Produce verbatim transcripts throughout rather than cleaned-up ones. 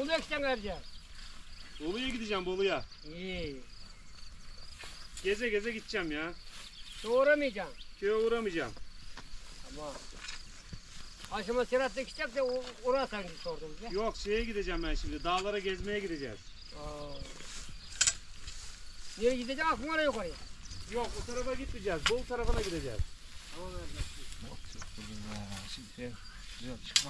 Bolu'ya gideceksin ayrıca. Bolu'ya gideceğim, Bolu'ya. İyi. Geze geze gideceğim ya. Doğramayacaksın. Köye uğramayacağım. Ama aşama Serhat'ta gidecek de oraya sanki sordum bize. Yok, şeye gideceğim ben şimdi. Dağlara gezmeye gideceğiz. Aa. Nereye gideceksin? Aklına oraya yukarıya. Yok, o tarafa gitmeyeceğiz. Bolu tarafına gideceğiz. Tamam Yok yok burada ya. Şimdi güzel çıkmaz.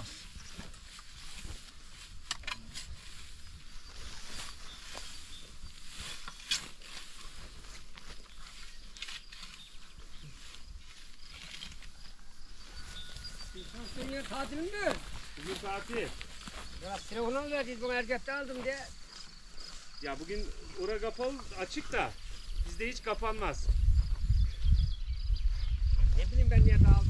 Sen yine tatilin mi? Bugün tatil. Biraz telefonu mu verdiniz bana erkekte aldım diye. Ya bugün ora kapalı, açık da bizde hiç kapanmaz. Ne bileyim ben niye aldım.